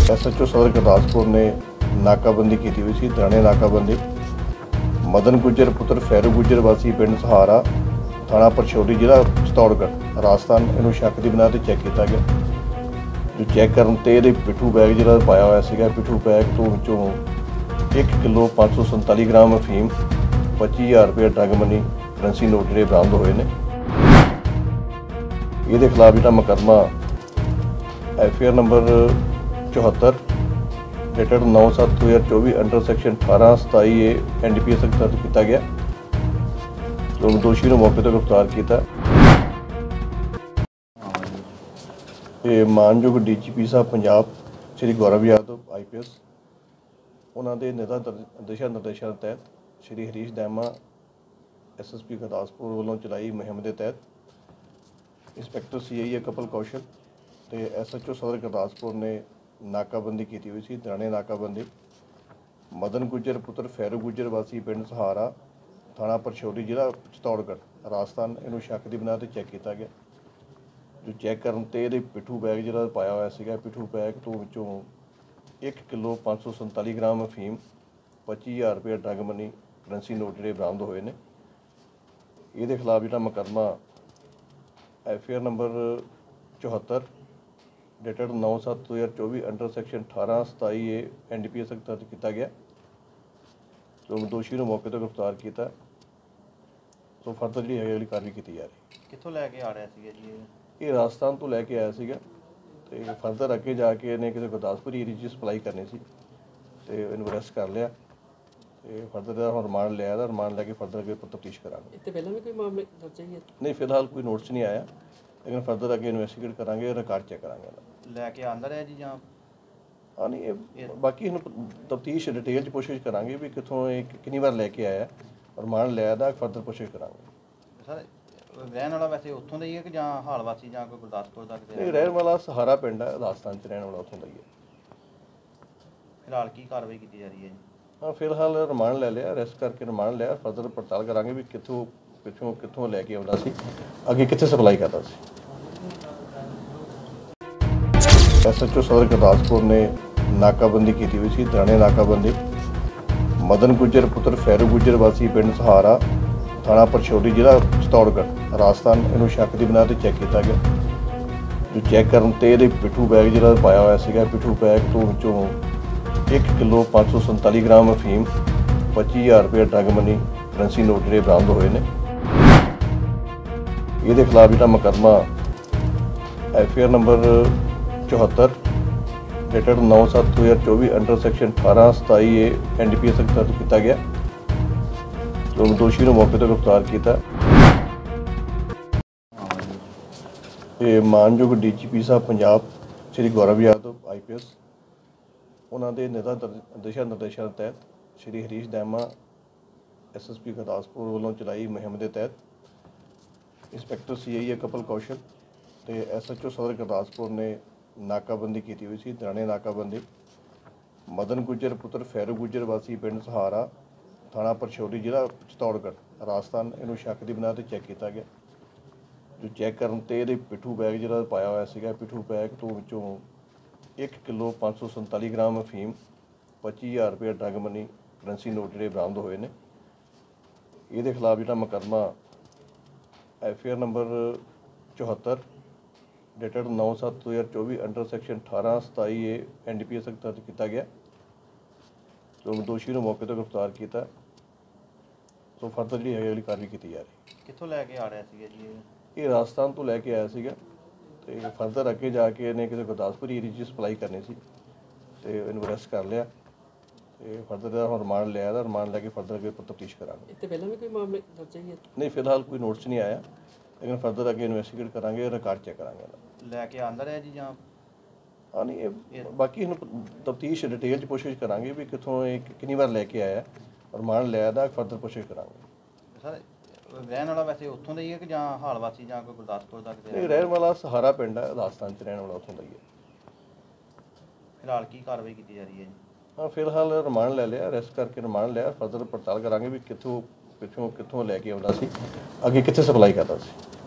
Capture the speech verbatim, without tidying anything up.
S H O सदर गुरदासपुर ने नाकाबंदी की हुई थी। दराने नाकाबंदी मदन गुजर पुत्र फैरू गुजर वासी पिंड सहारा थाना परछौड़ी जिला चित्तौड़गढ़ राजस्थान इनू शक की बिना चैक किया गया। जो चैक करने ये पिठू बैग जो पाया हुआ है पिठू बैग तो विचों एक किलो पाँच सौ संताली ग्राम अफीम पच्ची हज़ार रुपये ड्रग मनी करंसी नोट जो बरामद होए ने। ये खिलाफ जो मुकदमा एफ आई आर नंबर चौहत्तर डेटेड नौ सत्त दो हज़ार चौबी अंडर सैक्शन अठारह सताई A N D P S दर्ज किया गया। तो दोषी को मौके पर गिरफ्तार किया। ये मानयोग डी जी पी साहब Punjab Shri Gaurav Yadav I P S उन्होंने दिशा निर्देशों के तहत श्री हरीश दैमा एस एस पी गुरदासपुर वालों चलाई मुहिम के तहत इंस्पैक्टर सी आई ए कपिल कौशल तो एस एच ओ सदर गुरदासपुर ने नाकाबंदी की हुई थी। दराने नाकाबंदी मदन गुजर पुत्र फैरू गुजर वासी पिंड सहारा थाना परछौड़ी जिला चित्तौड़गढ़ राजस्थान इनू शक की बिना चैक किया गया। जो चैक करने ये पिठू बैग जो पाया हुआ है पिठू बैग तो विचों एक किलो पाँच सौ संताली ग्राम अफीम पच्ची हज़ार रुपये ड्रग मनी करंसी नोट जो बरामद होए ने। ये खिलाफ जो मुकदमा एफ आई आर नंबर चौहत्तर डेटेड नौ सत्त दो हज़ार चौबी अंडर सैक्शन अठारह सताई A N D P S दर्ज किया गया। तो दोषी को मौके पर गिरफ्तार किया। तो फर्दर जी अगली कार्रवाई की जा रही। कितों लैके आ रहा है जी? ये राजस्थान तो लैके आया सीगा तो फर्दर अगे जाके इन्हें किसी गुरदासपुर एरिया च सप्लाई करनी सी तो इन्हू अरैसट कर लिया। तो फर्दर हम रिमांड लिया रिमांड लैके फर्दर अगे तफ्तीश करांगे। इससे पहले भी कोई मामले दर्ज है? नहीं फिलहाल कोई नोटिस नहीं आया लेकिन फर्दर अगे इन्वेस्टिगेट करांगे रिकॉर्ड चेक करांगे। लैके आंदा रहा जी जहाँ हाँ नहीं बाकी तफ्तीश डिटेल च पुछगिछ करांगे भी कितों कितनी बार लैके आया और रिमांड लिया था फर्दर पुछगिछ करांगे। सर रहने वाला वैसे उत्थों का ही है कि जहाँ हाल वासी जहाँ कोई गुरदासपुर का? नहीं रहने वाला सहारा पिंड है राजस्थान च रहने वाला उत्थों का ही है। फिलहाल की कार्रवाई की जा रही है जी? हाँ फिलहाल रिमांड ले लिया अरैसट करके रिमांड लिया फर्दर पड़ताल करांगे भी कितों पिछों कितों लैके आउंदा सी अगे कित्थे सप्लाई करता सी। एस एच ओ सदर गुरदासपुर ने नाकाबंदी की हुई थी। दराने नाकाबंदी मदन गुजर पुत्र फैरू गुजर वासी पिंड सहारा थाना परछौड़ी जिला चित्तौड़गढ़ राजस्थान इनू शक की बिना चैक किया गया। जो चैक करने ये पिठू बैग जो पाया हुआ है पिठू बैग तो विचों एक किलो पाँच सौ संताली ग्राम अफीम पच्ची हज़ार रुपये ड्रग मनी करंसी नोट जो बरामद होए ने। ये खिलाफ जो मुकदमा एफ आई आर नंबर चौहत्तर डेटेड नौ सत्त दो हज़ार चौबी अंडर सैक्शन अठारह सताई A N D P S दर्ज किया गया। तो दोषी को मौके पर गिरफ्तार किया। ये मानयोग डी जी पी साहब Punjab Shri Gaurav Yadav I P S उन्होंने दिशा निर्देशों के तहत श्री हरीश दैमा एस एस पी गुरदासपुर वालों चलाई मुहिम के तहत इंस्पैक्टर सी आई ए कपिल कौशल तो एस एच ओ सदर गुरदासपुर ने नाकाबंदी की हुई थी। दराने नाकाबंदी मदन गुजर पुत्र फैरू गुजर वासी पिंड सहारा थाना परछौड़ी जिला चित्तौड़गढ़ राजस्थान इनू शक की बिना चैक किया गया। जो चैक करने ये पिठू बैग जो पाया हुआ है पिठू बैग तो विचों एक किलो पाँच सौ संताली ग्राम अफीम पच्ची हज़ार रुपये ड्रग मनी करंसी नोट जो बरामद होए ने। ये खिलाफ जो मुकदमा एफ आई आर नंबर चौहत्तर डेटेड नौ सत्त दो हज़ार चौबी अंडर सैक्शन अठारह सताई A N D P S दर्ज किया गया। तो दोषी को मौके पर गिरफ्तार किया। तो फर्दर जी अगली कार्रवाई की जा रही। कितों लैके आ रहा है जी? ये राजस्थान तो लैके आया सीगा तो फर्दर अगे जाके इन्हें किसी गुरदासपुर एरिया च सप्लाई करनी सी तो इन्हू अरैसट कर लिया। तो फर्दर हम रिमांड लिया रिमांड लैके फर्दर अगे तफ्तीश करांगे। इससे पहले भी कोई मामले दर्ज है? नहीं फिलहाल कोई नोटिस नहीं आया लेकिन फर्दर अगे इन्वेस्टिगेट करांगे रिकॉर्ड चेक करांगे। लैके आंदा रहा जी जहाँ हाँ नहीं बाकी तफ्तीश डिटेल च पुछगिछ करांगे भी कितों कितनी बार लैके आया और रिमांड लिया था फर्दर पुछगिछ करांगे। सर रहने वाला वैसे उत्थों का ही है कि जहाँ हाल वासी जहाँ कोई गुरदासपुर का? नहीं रहने वाला सहारा पिंड है राजस्थान च रहने वाला उत्थों का ही है। फिलहाल की कार्रवाई की जा रही है जी? हाँ फिलहाल रिमांड ले लिया अरैसट करके रिमांड लिया फर्दर पड़ताल करांगे भी कितों पिछों कितों लैके आउंदा सी अगे कित्थे सप्लाई करता सी।